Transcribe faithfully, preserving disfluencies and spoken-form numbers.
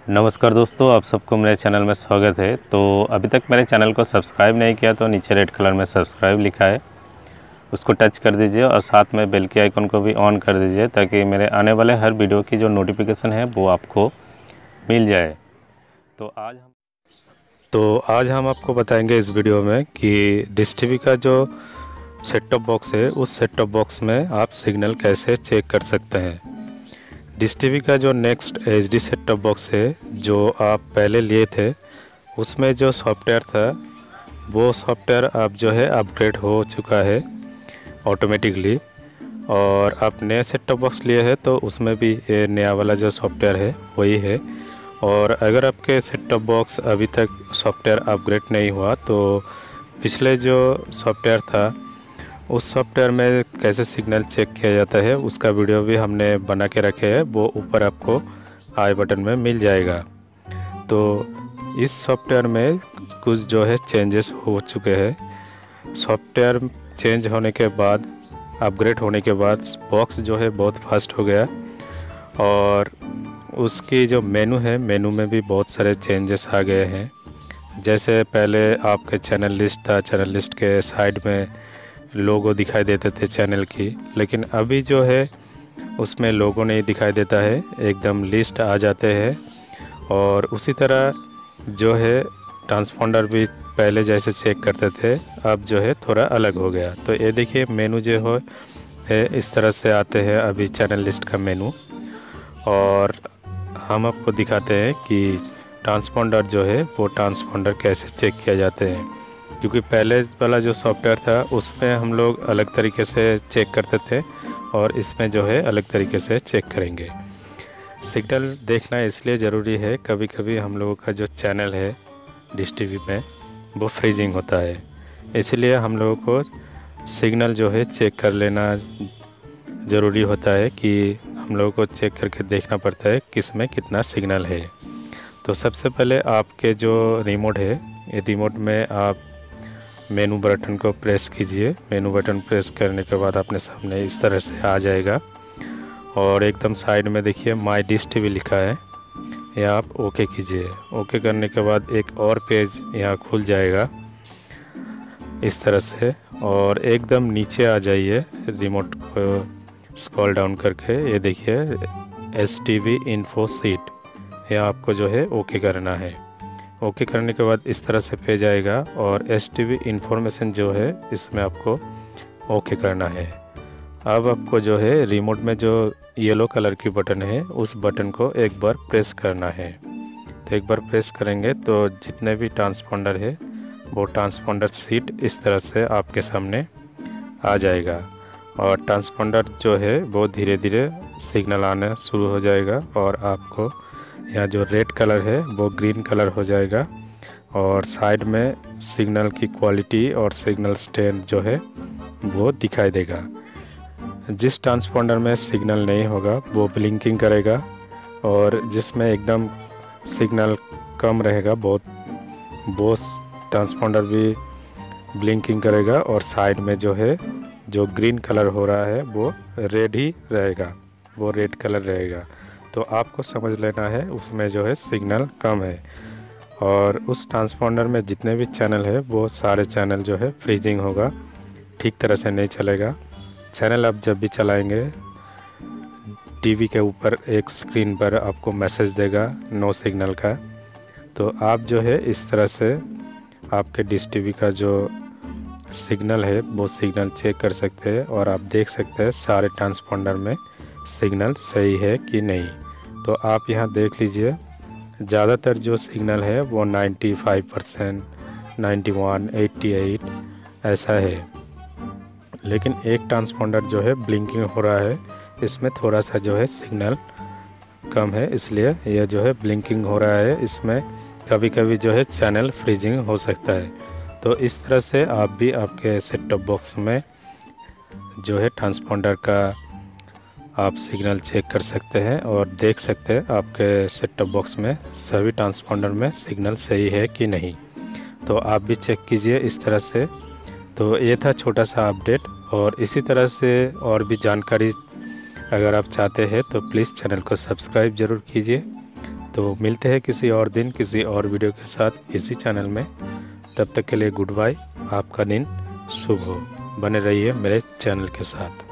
नमस्कार दोस्तों, आप सबको मेरे चैनल में स्वागत है। तो अभी तक मेरे चैनल को सब्सक्राइब नहीं किया तो नीचे रेड कलर में सब्सक्राइब लिखा है, उसको टच कर दीजिए और साथ में बेल के आइकन को भी ऑन कर दीजिए ताकि मेरे आने वाले हर वीडियो की जो नोटिफिकेशन है वो आपको मिल जाए। तो आज हम तो आज हम आपको बताएंगे इस वीडियो में कि डिश टीवी का जो सेट टॉप बॉक्स है उस सेट टॉप बॉक्स में आप सिग्नल कैसे चेक कर सकते हैं। डिश टीवी का जो next H D set top box है जो आप पहले लिए थे उसमें जो सॉफ्टवेयर था वो सॉफ्टवेयर अब जो है अपग्रेड हो चुका है ऑटोमेटिकली, और आप नया सेट टॉप बॉक्स लिए हैं तो उसमें भी ये नया वाला जो सॉफ्टवेयर है वही है। और अगर आपके सेट टॉप बॉक्स अभी तक सॉफ्टवेयर अपग्रेड नहीं हुआ तो पिछले जो सॉफ्टवेयर था उस सॉफ्टवेयर में कैसे सिग्नल चेक किया जाता है उसका वीडियो भी हमने बना के रखे हैं, वो ऊपर आपको आई बटन में मिल जाएगा। तो इस सॉफ्टवेयर में कुछ जो है चेंजेस हो चुके हैं। सॉफ्टवेयर चेंज होने के बाद, अपग्रेड होने के बाद बॉक्स जो है बहुत फास्ट हो गया, और उसकी जो मेनू है मेनू में भी बहुत सारे चेंजेस आ गए हैं। जैसे पहले आपके चैनल लिस्ट था, चैनल लिस्ट के साइड में लोगो दिखाई देते थे चैनल की, लेकिन अभी जो है उसमें लोगो नहीं दिखाई देता है, एकदम लिस्ट आ जाते हैं। और उसी तरह जो है ट्रांसपोंडर भी पहले जैसे चेक करते थे अब जो है थोड़ा अलग हो गया। तो ये देखिए मेनू जो हो है इस तरह से आते हैं अभी चैनल लिस्ट का मेनू, और हम आपको दिखाते हैं कि ट्रांसपोंडर जो है वो ट्रांसपोंडर कैसे चेक किया जाते हैं। क्योंकि पहले वाला जो सॉफ्टवेयर था उसमें हम लोग अलग तरीके से चेक करते थे और इसमें जो है अलग तरीके से चेक करेंगे। सिग्नल देखना इसलिए ज़रूरी है, कभी कभी हम लोगों का जो चैनल है डिश टीवी में वो फ्रीजिंग होता है, इसलिए हम लोगों को सिग्नल जो है चेक कर लेना ज़रूरी होता है कि हम लोगों को चेक करके देखना पड़ता है किस में कितना सिग्नल है। तो सबसे पहले आपके जो रिमोट है, ये रिमोट में आप मेनू बटन को प्रेस कीजिए। मेनू बटन प्रेस करने के बाद अपने सामने इस तरह से आ जाएगा, और एकदम साइड में देखिए माय डिश टीवी लिखा है, यह आप ओके कीजिए। ओके करने के बाद एक और पेज यहाँ खुल जाएगा इस तरह से, और एकदम नीचे आ जाइए रिमोट को स्क्रॉल डाउन करके, ये देखिए S T V info sheet, यह आपको जो है ओके करना है। ओके करने के बाद इस तरह से पेज आएगा, और एस टी वी इन्फॉर्मेशन जो है इसमें आपको ओके करना है। अब आपको जो है रिमोट में जो येलो कलर की बटन है उस बटन को एक बार प्रेस करना है। तो एक बार प्रेस करेंगे तो जितने भी ट्रांसपोंडर है वो ट्रांसपोंडर सीट इस तरह से आपके सामने आ जाएगा, और ट्रांसपोंडर जो है वो धीरे धीरे सिग्नल आना शुरू हो जाएगा, और आपको यहाँ जो रेड कलर है वो ग्रीन कलर हो जाएगा, और साइड में सिग्नल की क्वालिटी और सिग्नल स्ट्रेंथ जो है वो दिखाई देगा। जिस ट्रांसपोंडर में सिग्नल नहीं होगा वो ब्लिंकिंग करेगा, और जिसमें एकदम सिग्नल कम रहेगा बहुत वो ट्रांसपोंडर भी ब्लिंकिंग करेगा, और साइड में जो है जो ग्रीन कलर हो रहा है वो रेड ही रहेगा, वो रेड कलर रहेगा। तो आपको समझ लेना है उसमें जो है सिग्नल कम है, और उस ट्रांसपोंडर में जितने भी चैनल है वो सारे चैनल जो है फ्रीजिंग होगा, ठीक तरह से नहीं चलेगा। चैनल आप जब भी चलाएंगे टीवी के ऊपर एक स्क्रीन पर आपको मैसेज देगा नो सिग्नल का, तो आप जो है इस तरह से आपके डिश टीवी का जो सिग्नल है वो सिग्नल चेक कर सकते हैं, और आप देख सकते हैं सारे ट्रांसपोंडर में सिग्नल सही है कि नहीं। तो आप यहाँ देख लीजिए ज़्यादातर जो सिग्नल है वो पचानवे परसेंट, इक्यानवे, अट्ठासी ऐसा है, लेकिन एक ट्रांसपोंडर जो है ब्लिंकिंग हो रहा है, इसमें थोड़ा सा जो है सिग्नल कम है, इसलिए यह जो है ब्लिंकिंग हो रहा है, इसमें कभी कभी जो है चैनल फ्रीजिंग हो सकता है। तो इस तरह से आप भी आपके सेट टॉप बॉक्स में जो है ट्रांसपोंडर का आप सिग्नल चेक कर सकते हैं और देख सकते हैं आपके सेट टॉप बॉक्स में सभी ट्रांसपोंडर में सिग्नल सही है कि नहीं। तो आप भी चेक कीजिए इस तरह से। तो ये था छोटा सा अपडेट, और इसी तरह से और भी जानकारी अगर आप चाहते हैं तो प्लीज़ चैनल को सब्सक्राइब ज़रूर कीजिए। तो मिलते हैं किसी और दिन किसी और वीडियो के साथ इसी चैनल में। तब तक के लिए गुड बाय। आपका दिन शुभ हो। बने रहिए मेरे चैनल के साथ।